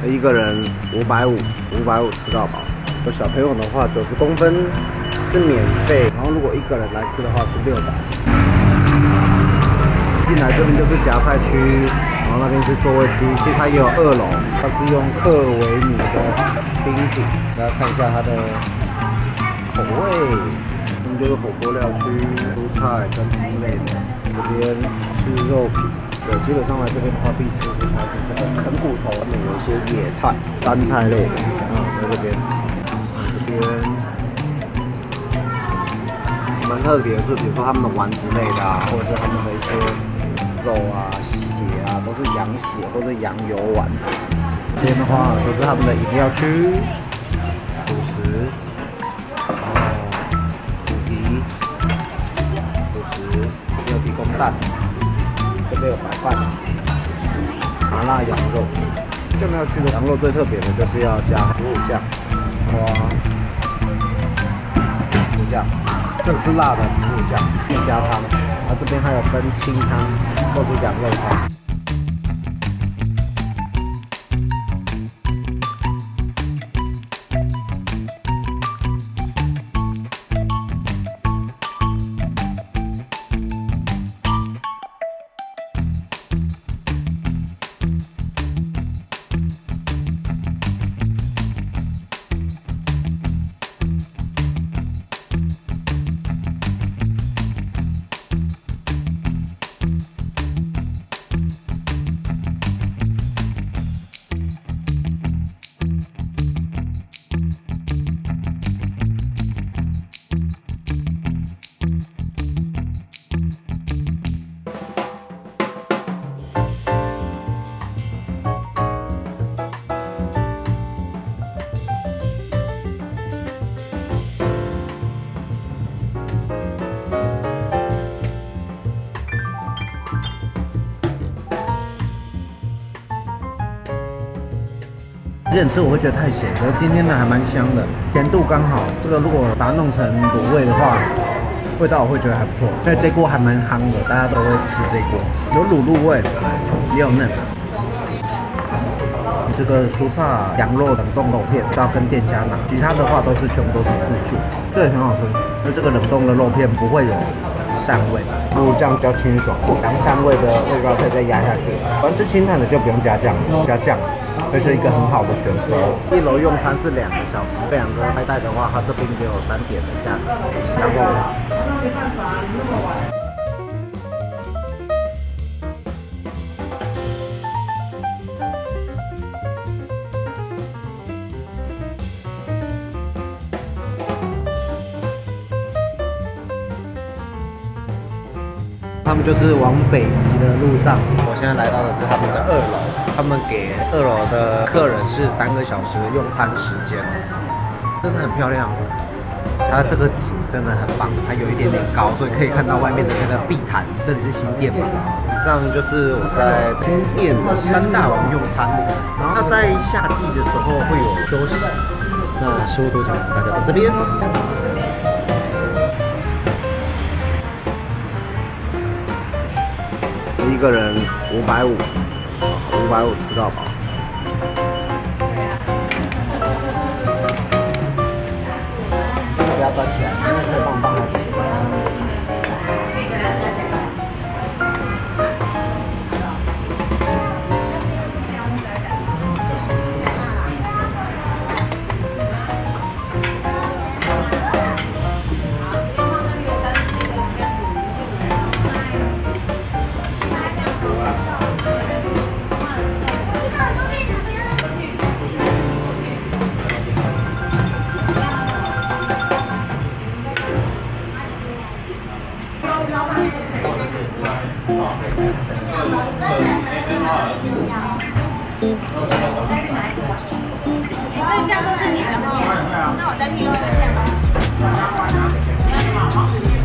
一个人550吃到饱。有小朋友的话，90公分是免费，然后如果一个人来吃的话是600。进来这边就是夹菜区，然后那边是座位区，其实它也有2楼，它是用克维米的冰品，大家看一下它的口味。这边就是火锅料区，蔬菜跟汤类的，这边是肉品。对，基本上来这边的话，必吃是它的这个啃骨头，里面有一些野菜、单菜类的，在这边，这边蛮特别的是，比如说他们的丸子类的啊，或者是他们的一些肉啊、血啊，都是羊血或者羊油丸。这边的话都是他们的饮料区，主食，然后虎皮，主食，也有提供蛋。这边有白饭、麻辣羊肉。这边要去的羊肉最特别的就是要加腐乳酱、腐乳酱，这个是辣的腐乳酱，并加汤。然后这边还有分清汤或者羊肉汤。之前吃我会觉得太咸，可是今天的还蛮香的，甜度刚好。这个如果把它弄成卤味的话，味道我会觉得还不错。因为这锅还蛮夯的，大家都会吃这锅，有卤入味，也有嫩。这个蔬菜羊肉冷冻肉片都要跟店家拿，其他的话全部都是自助，这也很好吃。因为这个冷冻的肉片不会有膻味，腐乳酱比较清爽，羊膻味的味道可以再压下去。喜欢吃清淡的就不用加酱，加酱。这是一个很好的选择。1楼用餐是2个小时，2个外带的话，它这边也有3点的价格。然后，他们就是往北移的路上。我现在来到的是他们的2楼。他们给2楼的客人是3个小时用餐时间，真的很漂亮。它这个景真的很棒，它有一点点高，所以可以看到外面的那个碧潭。这里是新店嘛？以上就是我在新店的3大王用餐，然后在夏季的时候会有休息。那食物图讲大家到这边。一个人550吃到饱。不要端起来，因为可以放下去。 这酱都是你的吗？那我再去用一个酱。